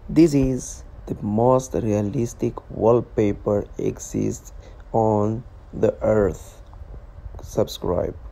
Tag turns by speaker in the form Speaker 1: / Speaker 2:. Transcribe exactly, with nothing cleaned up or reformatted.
Speaker 1: This is the most realistic wallpaper exists on the earth. Subscribe.